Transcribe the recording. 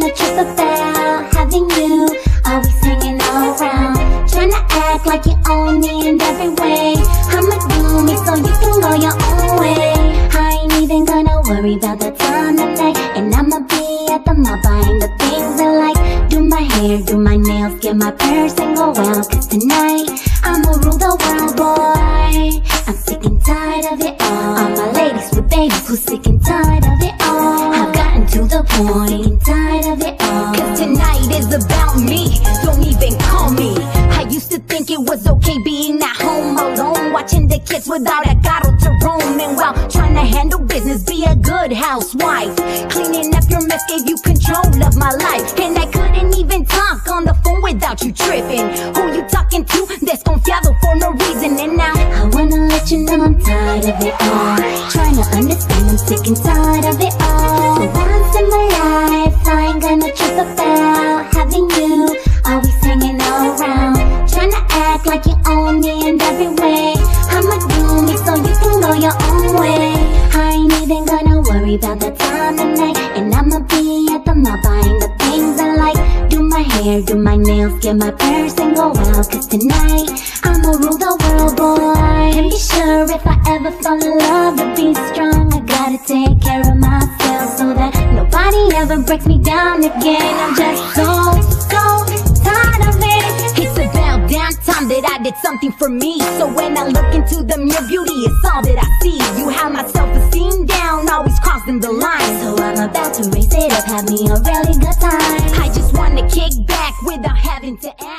gonna trip about having you always hanging around, tryna act like you own me in every way. I'ma do me so you can go your own way. I ain't even gonna worry about the time of night, and I'ma be at the mall buying the things I like. Do my hair, do my nails, get my purse and go out, cause tonight I'ma rule the world, boy. I'm sick and tired of it all. All my ladies with babies who's sick and tired of it all. I've gotten to the point, and tired of it all. Cause tonight is about me, don't even call me. I used to think it was okay being at home alone, watching the kids without a carro to roam. And while trying to handle business, be a good housewife, cleaning up your mess gave you control of my life. And I couldn't even talk on the phone without you tripping. Who you talking to? Desconfiado for no reason. And now I wanna let you know I'm tired of it all. Trying to understand, I'm sick and tired of it all. For once in my life, I ain't gonna trip about having you always hanging around, trying to act like you own me in every way. I'ma do me so you can go your own way. I ain't even gonna worry about the time of night, and I'ma be at the mall buying the things I like. Do my hair, do my nails, get my purse and go out, cause tonight I'ma rule the world, boy. And be sure if I ever fall in love to be strong, I gotta take care of myself so that nobody ever breaks me down again. I'm just so tired of it. it's about damn time that I did something for me. So when I look into the mirror, beauty is all that I see. You have my self-esteem down, always crossing the line. So I'm about to raise it up, have me a really good time. I just wanna kick back without having to